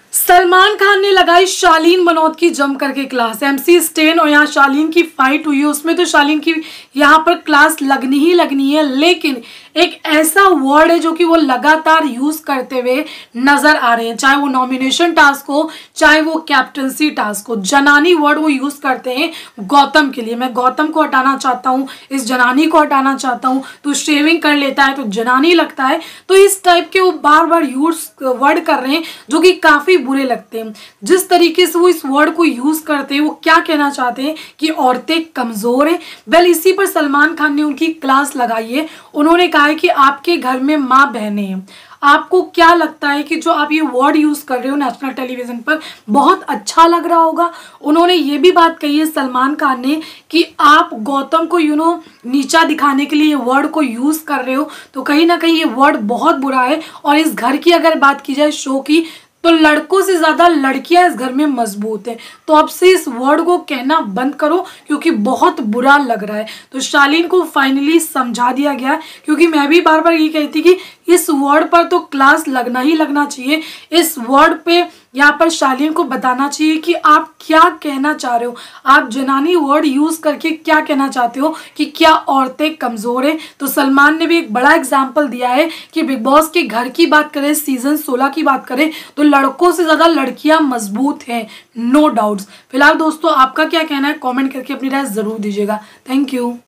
सलमान खान ने लगाई शालीन मनोद की जम करके क्लास। एमसी स्टेन और यहाँ शालीन की फाइट हुई है, उसमें तो शालीन की यहाँ पर क्लास लगनी ही लगनी है, लेकिन एक ऐसा वर्ड है जो कि वो लगातार यूज करते हुए नजर आ रहे हैं, चाहे वो नॉमिनेशन टास्क हो चाहे वो कैप्टनसी टास्क हो। जनानी वर्ड वो यूज करते हैं गौतम के लिए। मैं गौतम को हटाना चाहता हूँ, इस जनानी को हटाना चाहता हूँ, तो शेविंग कर लेता है तो जनानी लगता है। तो इस टाइप के वो बार बार यूज वर्ड कर रहे हैं जो कि काफी बुरे लगते हैं। जिस तरीके से वो इस वर्ड को यूज करते हैं, वो क्या कहना चाहते हैं कि औरतें कमजोर हैं। वेल, इसी पर सलमान खान ने उनकी क्लास लगाई है। उन्होंने कहा है कि आपके घर में माँ बहनें हैं। आपको क्या लगता है कि जो आप ये वर्ड यूज कर रहे हो नेशनल टेलीविजन पर, बहुत अच्छा लग रहा होगा। उन्होंने ये भी बात कही है सलमान खान ने कि आप गौतम को नीचा दिखाने के लिए ये वर्ड को यूज कर रहे हो, तो कहीं ना कहीं ये वर्ड बहुत बुरा है। और इस घर की अगर बात की जाए शो की, तो लड़कों से ज्यादा लड़कियां इस घर में मजबूत हैं। तो अब से इस वर्ड को कहना बंद करो क्योंकि बहुत बुरा लग रहा है। तो शालीन को फाइनली समझा दिया गया, क्योंकि मैं भी बार बार ये कहती कि इस वर्ड पर तो क्लास लगना ही लगना चाहिए। इस वर्ड पे यहाँ पर शालीन को बताना चाहिए कि आप क्या कहना चाह रहे हो। आप जनानी वर्ड यूज करके क्या कहना चाहते हो कि क्या औरतें कमजोर हैं। तो सलमान ने भी एक बड़ा एग्जाम्पल दिया है कि बिग बॉस के घर की बात करें, सीजन 16 की बात करें, तो लड़कों से ज्यादा लड़कियां मजबूत हैं, नो डाउट्स। फिलहाल दोस्तों, आपका क्या कहना है कमेंट करके अपनी राय जरूर दीजिएगा। Thank you.